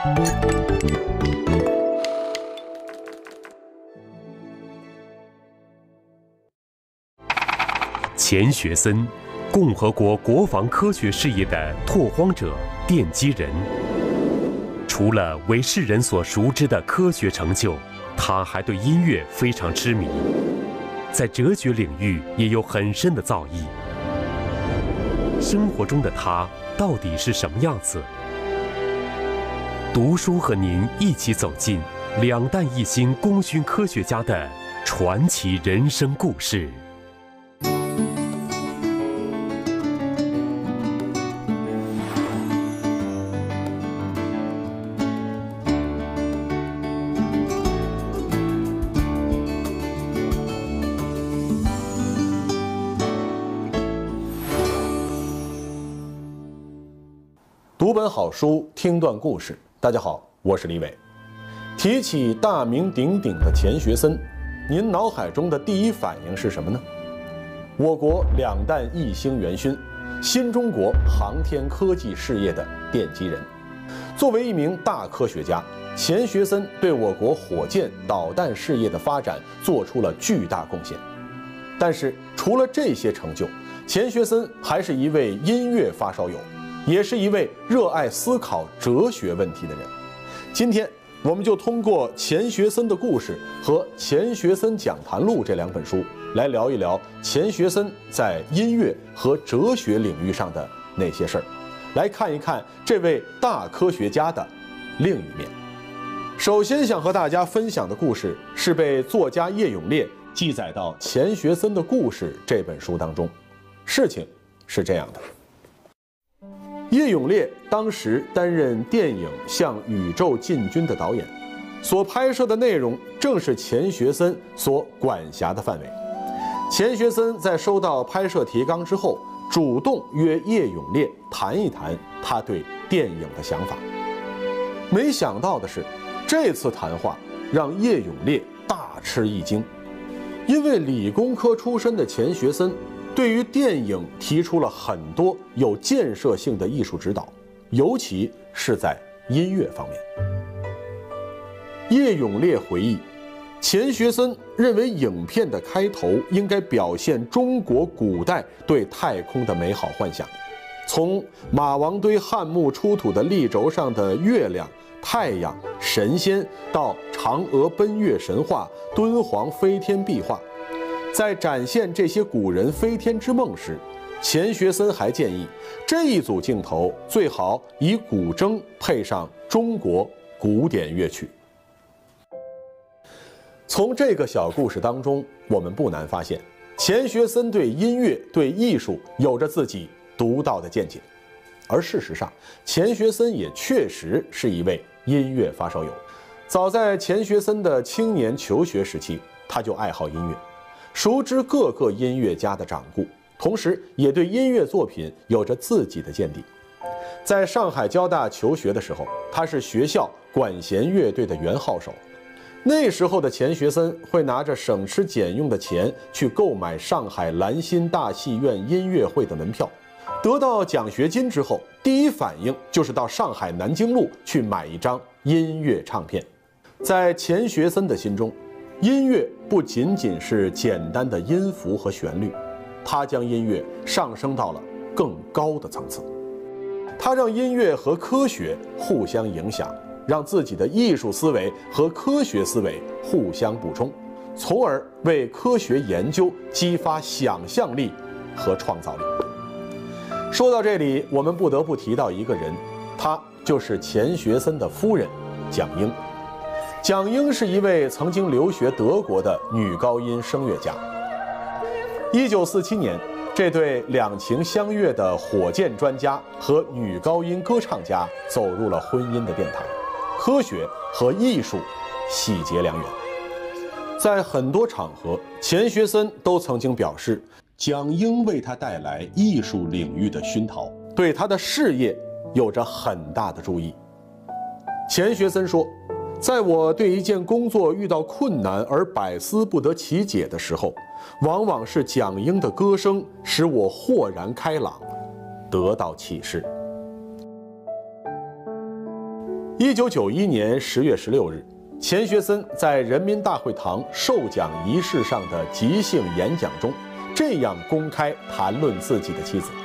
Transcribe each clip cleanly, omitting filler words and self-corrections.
钱学森，共和国国防科学事业的拓荒者、奠基人。除了为世人所熟知的科学成就，他还对音乐非常痴迷，在哲学领域也有很深的造诣。生活中的他到底是什么样子？读书和您一起走进两弹一星功勋科学家的传奇人生故事。 读本好书，听段故事。大家好，我是李伟。提起大名鼎鼎的钱学森，您脑海中的第一反应是什么呢？我国两弹一星元勋，新中国航天科技事业的奠基人。作为一名大科学家，钱学森对我国火箭、导弹事业的发展做出了巨大贡献。但是，除了这些成就，钱学森还是一位音乐发烧友，也是一位热爱思考哲学问题的人。今天，我们就通过钱学森的故事和《钱学森讲坛录》这两本书，来聊一聊钱学森在音乐和哲学领域上的那些事儿，来看一看这位大科学家的另一面。首先想和大家分享的故事是被作家叶永烈记载到《钱学森的故事》这本书当中。事情是这样的。叶永烈当时担任电影《向宇宙进军》的导演，所拍摄的内容正是钱学森所管辖的范围。钱学森在收到拍摄提纲之后，主动约叶永烈谈一谈他对电影的想法。没想到的是，这次谈话让叶永烈大吃一惊，因为理工科出身的钱学森对于电影提出了很多有建设性的艺术指导，尤其是在音乐方面。叶永烈回忆，钱学森认为影片的开头应该表现中国古代对太空的美好幻想，从马王堆汉墓出土的立轴上的月亮、太阳、神仙，到嫦娥奔月神话、敦煌飞天壁画。在展现这些古人飞天之梦时，钱学森还建议这一组镜头最好以古筝配上中国古典乐曲。从这个小故事当中，我们不难发现，钱学森对音乐、对艺术有着自己独到的见解。而事实上，钱学森也确实是一位音乐发烧友。早在钱学森的青年求学时期，他就爱好音乐，熟知各个音乐家的掌故，同时也对音乐作品有着自己的见地。在上海交大求学的时候，他是学校管弦乐队的圆号手。那时候的钱学森会拿着省吃俭用的钱去购买上海兰心大戏院音乐会的门票，得到奖学金之后，第一反应就是到上海南京路去买一张音乐唱片。在钱学森的心中，音乐不仅仅是简单的音符和旋律，他将音乐上升到了更高的层次。他让音乐和科学互相影响，让自己的艺术思维和科学思维互相补充，从而为科学研究激发想象力和创造力。说到这里，我们不得不提到一个人，她就是钱学森的夫人蒋英。蒋英是一位曾经留学德国的女高音声乐家。1947年，这对两情相悦的火箭专家和女高音歌唱家走入了婚姻的殿堂，科学和艺术喜结良缘。在很多场合，钱学森都曾经表示，蒋英为他带来艺术领域的熏陶，对他的事业有着很大的注意。钱学森说，在我对一件工作遇到困难而百思不得其解的时候，往往是蒋英的歌声使我豁然开朗，得到启示。 1991年10月16日，钱学森在人民大会堂授奖仪式上的即兴演讲中，这样公开谈论自己的妻子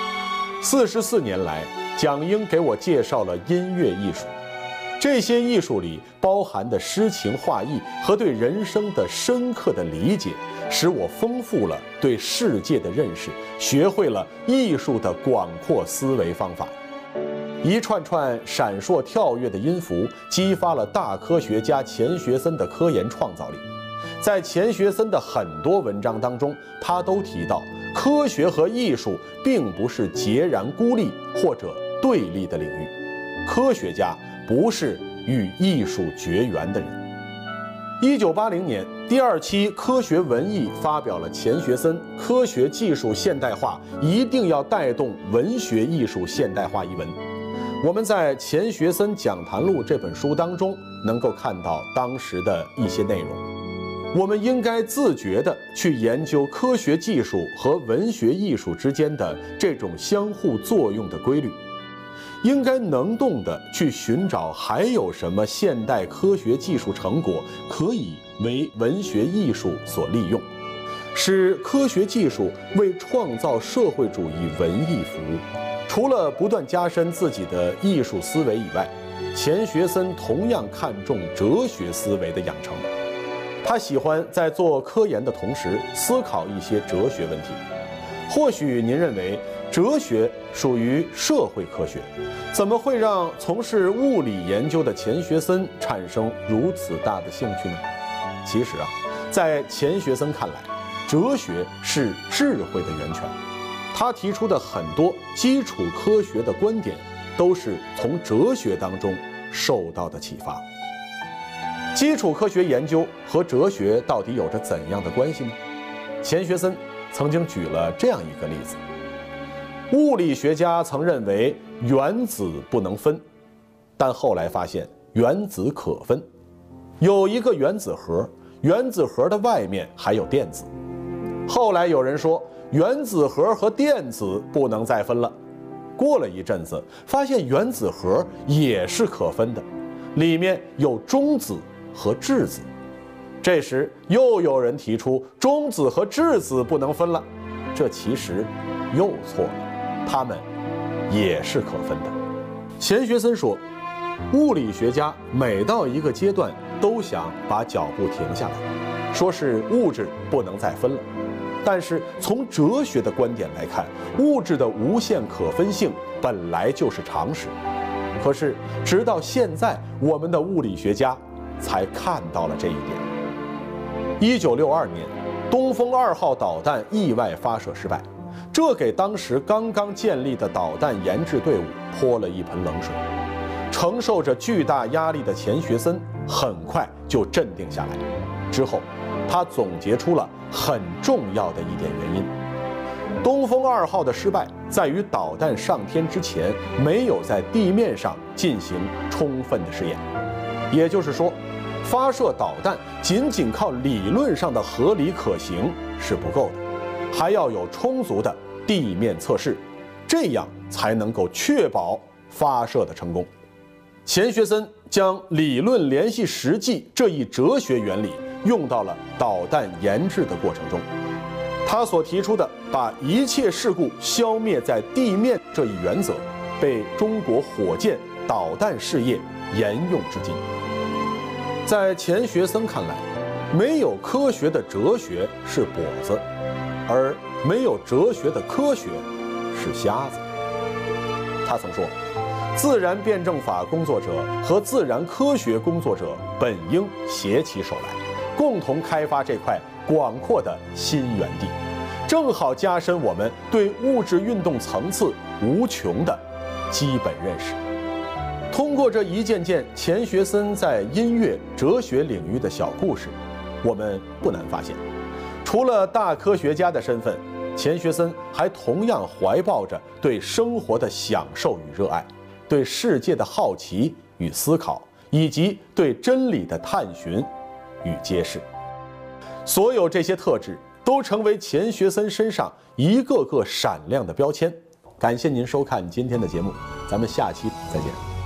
：44年来，蒋英给我介绍了音乐艺术，这些艺术里包含的诗情画意和对人生的深刻的理解，使我丰富了对世界的认识，学会了艺术的广阔思维方法。一串串闪烁跳跃的音符，激发了大科学家钱学森的科研创造力。在钱学森的很多文章当中，他都提到，科学和艺术并不是截然孤立或者对立的领域，科学家不是与艺术绝缘的人。1980年，第2期《科学文艺》发表了钱学森《科学技术现代化一定要带动文学艺术现代化》一文。我们在《钱学森讲坛录》这本书当中能够看到当时的一些内容。我们应该自觉地去研究科学技术和文学艺术之间的这种相互作用的规律，应该能动地去寻找还有什么现代科学技术成果可以为文学艺术所利用，使科学技术为创造社会主义文艺服务。除了不断加深自己的艺术思维以外，钱学森同样看重哲学思维的养成。他喜欢在做科研的同时思考一些哲学问题。或许您认为哲学属于社会科学，怎么会让从事物理研究的钱学森产生如此大的兴趣呢？其实在钱学森看来，哲学是智慧的源泉。他提出的很多基础科学的观点，都是从哲学当中受到的启发。基础科学研究和哲学到底有着怎样的关系呢？钱学森曾经举了这样一个例子：物理学家曾认为原子不能分，但后来发现原子可分。有一个原子核，原子核的外面还有电子。后来有人说原子核和电子不能再分了。过了一阵子，发现原子核也是可分的，里面有中子和质子。这时又有人提出中子和质子不能分了，这其实又错了，它们也是可分的。钱学森说，物理学家每到一个阶段都想把脚步停下来，说是物质不能再分了。但是从哲学的观点来看，物质的无限可分性本来就是常识。可是直到现在，我们的物理学家才看到了这一点。1962年，东风2号导弹意外发射失败，这给当时刚刚建立的导弹研制队伍泼了一盆冷水。承受着巨大压力的钱学森很快就镇定下来。之后，他总结出了很重要的一点原因：东风2号的失败在于导弹上天之前没有在地面上进行充分的试验。也就是说，发射导弹仅仅靠理论上的合理可行是不够的，还要有充足的地面测试，这样才能够确保发射的成功。钱学森将理论联系实际这一哲学原理用到了导弹研制的过程中。他所提出的把一切事故消灭在地面这一原则，被中国火箭导弹事业沿用至今。在钱学森看来，没有科学的哲学是跛子，而没有哲学的科学是瞎子。他曾说，自然辩证法工作者和自然科学工作者本应携起手来，共同开发这块广阔的新原地，正好加深我们对物质运动层次无穷的基本认识。通过这一件件钱学森在音乐、哲学领域的小故事，我们不难发现，除了大科学家的身份，钱学森还同样怀抱着对生活的享受与热爱，对世界的好奇与思考，以及对真理的探寻与揭示。所有这些特质都成为钱学森身上一个个闪亮的标签。感谢您收看今天的节目，咱们下期再见。